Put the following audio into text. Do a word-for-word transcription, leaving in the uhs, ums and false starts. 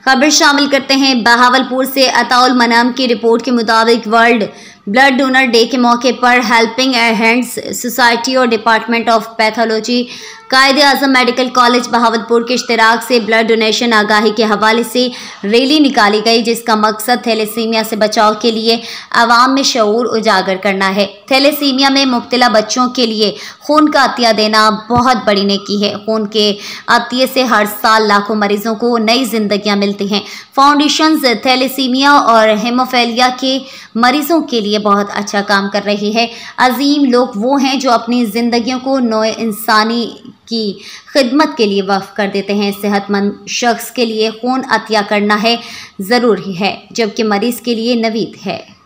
खबर शामिल करते हैं बहावलपुर से। अताउल मनाम की रिपोर्ट के मुताबिक वर्ल्ड ब्लड डोनर डे के मौके पर हेल्पिंग हैंड्स सोसाइटी और department of pathology Quaid e Azam medical college Bahawalpur के इश्तिराक से ब्लड डोनेशन आगाही के हवाले से रैली निकाली गई, जिसका मकसद थैलेसीमिया से बचाव के लिए आवाम में शऊर उजागर करना है। थैलेसीमिया में मुब्तला बच्चों के लिए खून का अतिया देना बहुत बड़ी नेकी है। खून के अतिये से हर साल लाखों मरीजों को नई जिंदगियां मिलती हैं। फाउंडेशन थैलेसीमिया और हेमोफीलिया के मरीजों के लिए बहुत अच्छा काम कर रही है। अजीम लोग वो हैं जो अपनी जिंदगियों को नए इंसानी की खिदमत के लिए वक्फ कर देते हैं। सेहतमंद शख्स के लिए खून अतिया करना है ज़रूरी है, जबकि मरीज़ के लिए नवीद है।